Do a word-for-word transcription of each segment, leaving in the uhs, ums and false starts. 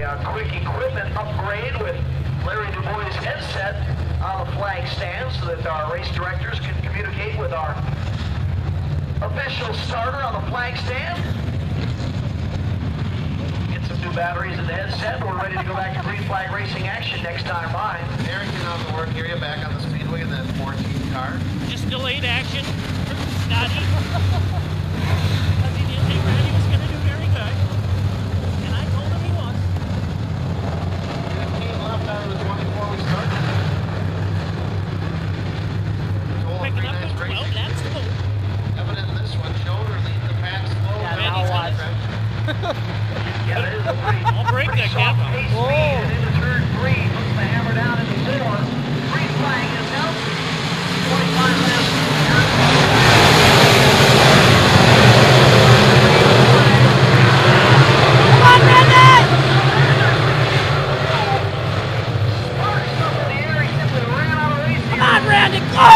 uh, quick equipment upgrade with Larry Du Bois' headset on the flag stand so that our race directors can communicate with our official starter on the flag stand. Get some new batteries in the headset. We're ready to go back to green flag racing action next time by. Aaron, get on the work area back on the speedway in that fourteen car. Just delayed action for Scotty. Because he didn't think Randy was going to do very good. And I told him he was. fifteen left out of the twenty before we started. Picking up to twelve, that's cool. Evident in this one, shoulder lead the pack slow. Yeah, Randy's watch. Yeah, that is a pretty, I'll break pretty that soft gap. pace speed. And into turn three, puts the hammer down into four. Green flag is out. twenty-five laps. Come on, Randy! Sparks up in the air. He simply ran out of race here. Come on, Randy, go!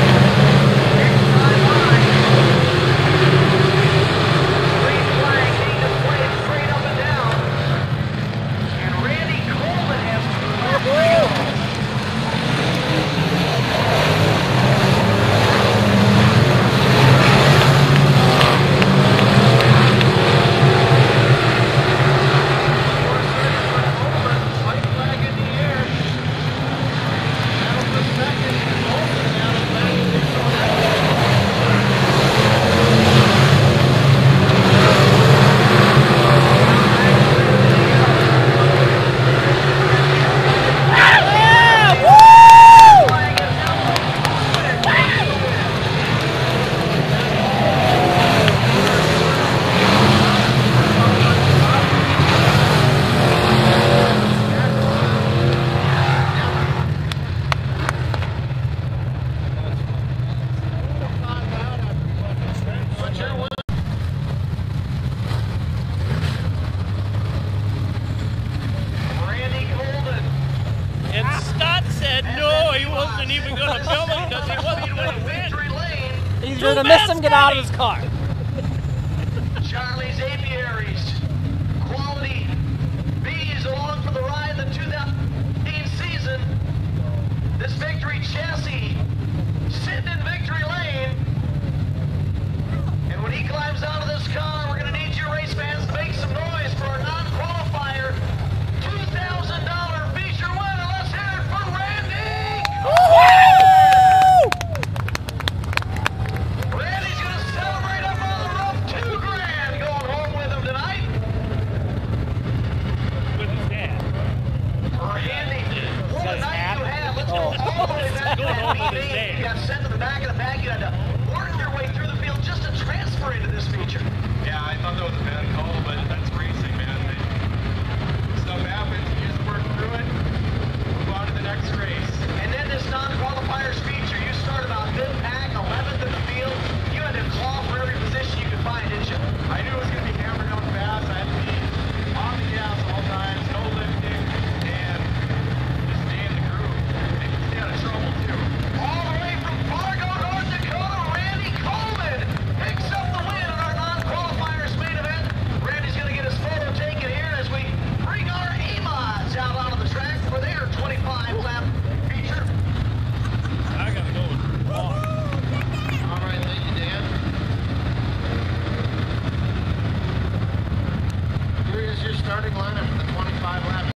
Green flag. You're gonna fast, miss him get out of Scotty. his car. Charlie's Aviaries, quality bees along for the ride in the two thousand eighteen season. This victory chassis sitting in victory lane. And when he climbs out of this car, we're going to need you race fans to make some noise for our non-qualifier two thousand dollar feature winner. Let's hear it for Randy! Randy's going to celebrate up on the roof, two grand going home with him tonight. With his dad. Randy, what a His night hat? you had. Let's Oh. go all the way back to Going home that with his meeting. dad. You got sent to the back of the pack. You had to work your way through the field just to transfer into this feature. Yeah, I thought that was a bad call, but that's racing, man. Stuff happens, you just work through it, move on to the next race. And then this non-qualifiers feature, you start about mid-pack, eleventh in the field. You had to claw for every position you could find, didn't you? I knew it was going to be hammered down fast. I had to be on the gas all times, no lifting, and just stay in the groove. And stay out of trouble, too. All the way from Fargo, North Dakota, Randy Kollman picks up the win in our non-qualifiers main event. Randy's going to get his photo taken here as we bring our A-mods out onto the track for their twenty-five lap feature. I gotta go with Ron. All right, thank you, Dan. Here is your starting lineup for the twenty-five lap